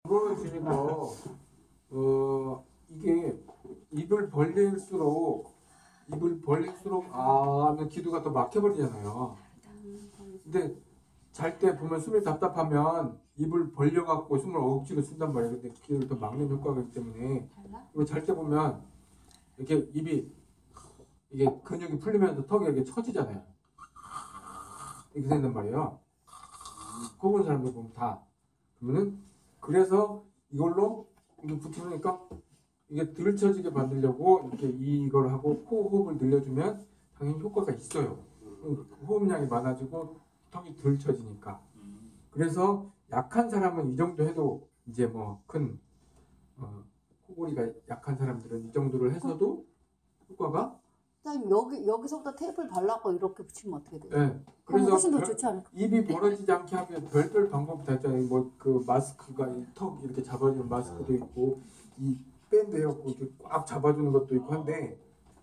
부러워지고 이게 입을 벌릴수록 하면 기도가 더 막혀버리잖아요. 근데 잘 때 보면 숨이 답답하면 입을 벌려갖고 숨을 억지로 쓴단 말이에요. 근데 기도를 더 막는 효과가 있기 때문에 그리고 잘 때 보면 이렇게 입이 이게 근육이 풀리면서 턱이 이렇게 처지잖아요. 이렇게 된단 말이에요. 코 고는 사람들 보면 다. 그러면은 그래서 이걸로 이게 붙으니까 이게 들쳐지게 만들려고 이렇게 이걸 하고 코 호흡을 늘려주면 당연히 효과가 있어요. 호흡량이 많아지고 턱이 덜 처지니까. 그래서 약한 사람은 이 정도 해도 이제 뭐 큰 코골이가 약한 사람들은 이 정도를 해서도 효과가 여기서부터 테이프를 발라고 이렇게 붙이면 어떻게 돼요? 네. 그래서 훨씬 더 좋지 않을까? 입이 벌어지지 않게 하면 별별 방법이 다 있잖아요. 뭐 그 마스크가 턱 이렇게 잡아주는 마스크도 있고 이 밴드 해갖고 이렇게 꽉 잡아주는 것도 있고 한데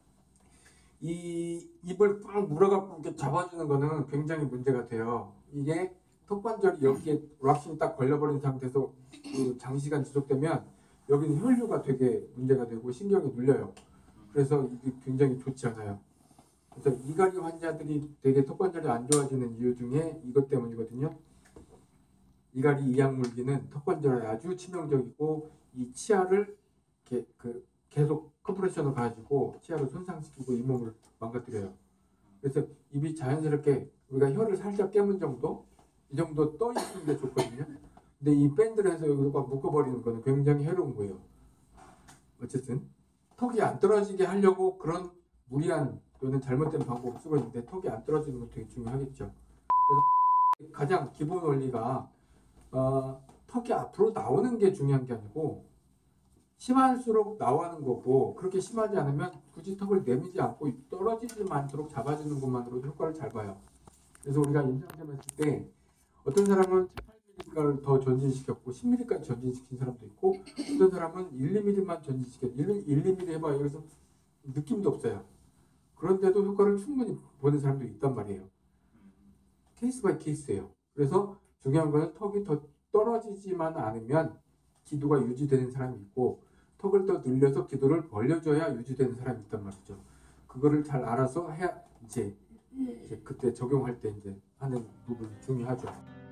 이 입을 꽉 물어갖고 이렇게 잡아주는 거는 굉장히 문제가 돼요. 이게 턱관절이 여기에 락싱이 딱 걸려버린 상태에서 그 장시간 지속되면 여기는 혈류가 되게 문제가 되고 신경이 눌려요. 그래서 이게 굉장히 좋지 않아요. 그래서 이갈이 환자들이 되게 턱관절이 안 좋아지는 이유 중에 이것 때문이거든요. 이갈이 이약 물기는 턱관절에 아주 치명적이고 이 치아를 계속 컴프레션을 가지고 치아를 손상시키고 잇몸을 망가뜨려요. 그래서 입이 자연스럽게 우리가 혀를 살짝 깨문 정도? 이 정도 떠 있는 게 좋거든요. 근데 이 밴드를 해서 여기가 묶어버리는 거는 굉장히 해로운 거예요. 어쨌든 턱이 안 떨어지게 하려고 그런 무리한 또는 잘못된 방법을 쓰고 있는데 턱이 안 떨어지는 건 되게 중요하겠죠. 그래서 가장 기본 원리가 턱이 앞으로 나오는 게 중요한 게 아니고 심할수록 나오는 거고 그렇게 심하지 않으면 굳이 턱을 내밀지 않고 떨어지지 않도록 잡아주는 것만으로도 효과를 잘 봐요. 그래서 우리가 임상시험 했을 때 어떤 사람은 8mm를 더 전진시켰고 10mm까지 전진시킨 사람도 있고 어떤 사람은 1, 2mm만 전진시켰고 1, 2mm 해봐요. 그래서 느낌도 없어요. 그런데도 효과를 충분히 보는 사람도 있단 말이에요. 케이스 바이 케이스예요. 그래서 중요한 거는 턱이 더 떨어지지만 않으면 기도가 유지되는 사람이 있고 턱을 더 늘려서 기도를 벌려줘야 유지되는 사람이 있단 말이죠. 그거를 잘 알아서 해야 이제 그때 적용할 때 이제 하는 부분이 중요하죠.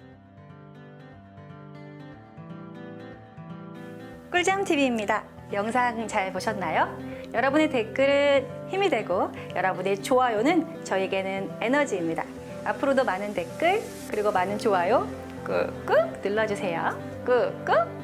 꿀잠TV입니다. 영상 잘 보셨나요? 여러분의 댓글은 힘이 되고 여러분의 좋아요는 저에게는 에너지입니다. 앞으로도 많은 댓글 그리고 많은 좋아요 꾹꾹 눌러주세요. 꾹꾹